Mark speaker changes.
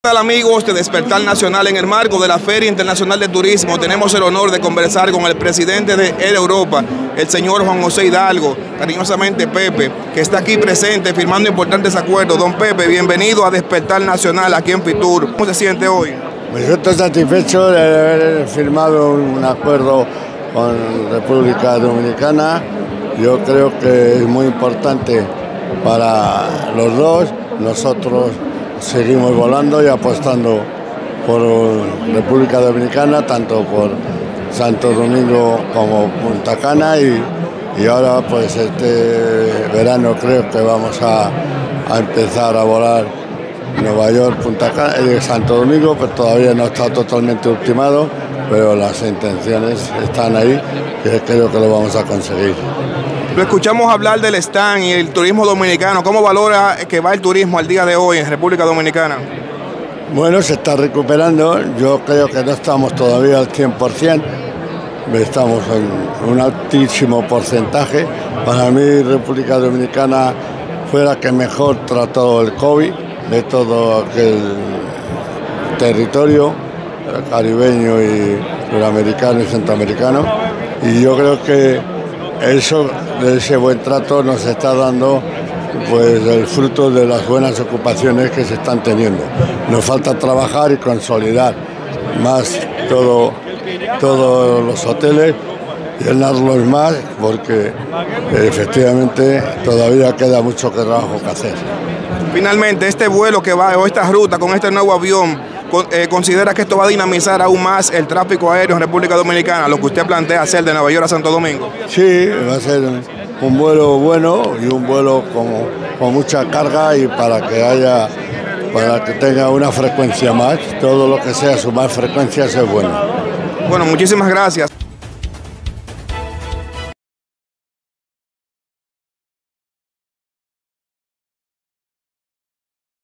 Speaker 1: Hola amigos de Despertar Nacional. En el marco de la Feria Internacional de Turismo tenemos el honor de conversar con el presidente de Air Europa, el señor Juan José Hidalgo, cariñosamente Pepe, que está aquí presente firmando importantes acuerdos. Don Pepe, bienvenido a Despertar Nacional aquí en Fitur. ¿Cómo se siente hoy?
Speaker 2: Me siento satisfecho de haber firmado un acuerdo con República Dominicana. Yo creo que es muy importante para los dos. Nosotros seguimos volando y apostando por República Dominicana, tanto por Santo Domingo como Punta Cana, y ahora pues este verano creo que vamos a empezar a volar Nueva York, Punta Cana, Santo Domingo, pero todavía no está totalmente ultimado, pero las intenciones están ahí y creo que lo vamos a conseguir.
Speaker 1: Lo escuchamos hablar del stand y el turismo dominicano. ¿Cómo valora que va el turismo al día de hoy en República Dominicana?
Speaker 2: Bueno, se está recuperando. Yo creo que no estamos todavía al 100%. Estamos en un altísimo porcentaje. Para mí, República Dominicana fue la que mejor trató el COVID de todo aquel territorio caribeño y sudamericano y centroamericano. Y yo creo que de ese buen trato nos está dando pues el fruto de las buenas ocupaciones que se están teniendo. Nos falta trabajar y consolidar más todos los hoteles, llenarlos más, porque efectivamente todavía queda mucho trabajo que hacer.
Speaker 1: Finalmente, este vuelo que va, o esta ruta con este nuevo avión, ¿considera que esto va a dinamizar aún más el tráfico aéreo en República Dominicana, lo que usted plantea hacer de Nueva York a Santo Domingo?
Speaker 2: Sí, va a ser un vuelo bueno y un vuelo con mucha carga, y para que tenga una frecuencia más. Todo lo que sea sumar frecuencias es bueno.
Speaker 1: Bueno, muchísimas gracias.